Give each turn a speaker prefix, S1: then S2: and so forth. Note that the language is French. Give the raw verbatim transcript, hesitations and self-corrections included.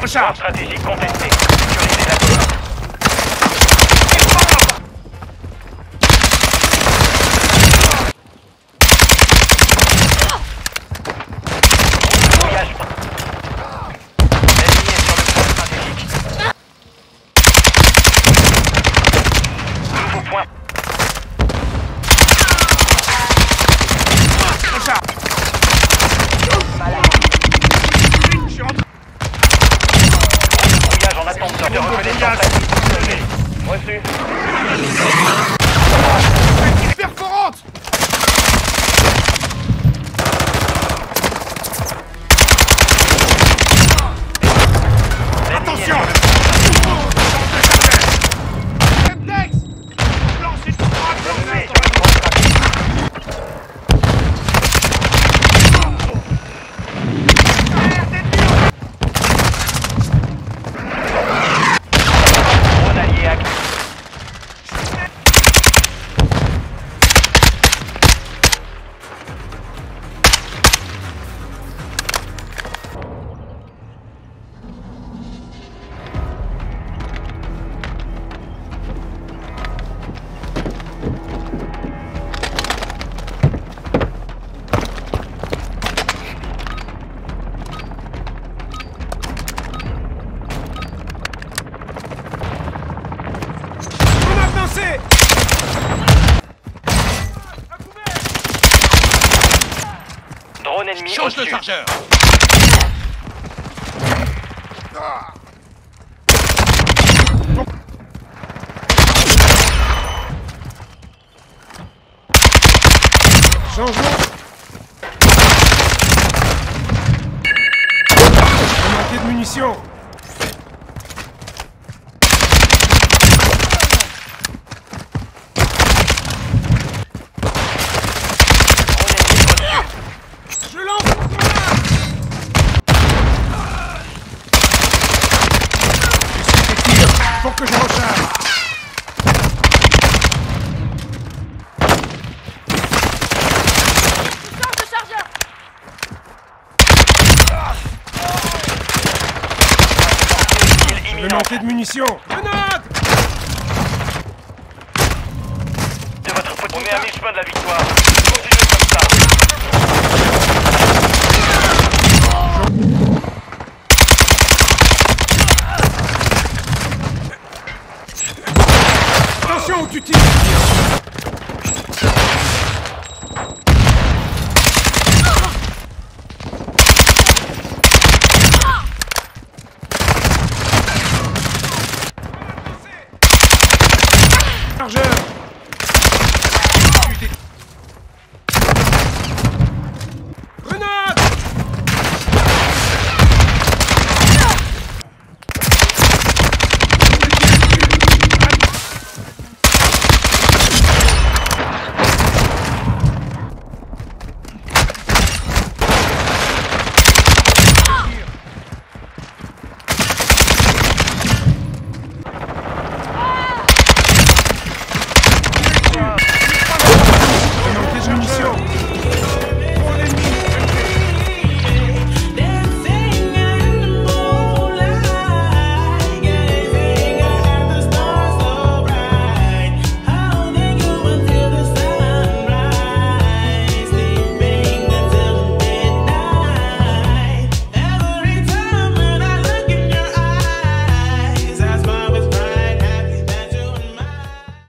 S1: Recharge. Stratégie contestée. Sécurisez la zone.
S2: Perforante. Attention. Index. Lancez tout
S1: Drone ennemi.
S3: Change de chargeur.
S2: Changement. On a manqué de munitions. Faut que je recharge.
S4: Change de chargeur.
S2: Je vais manquer de munitions. Grenade.
S1: De votre pote, on est à mi-chemin de la victoire.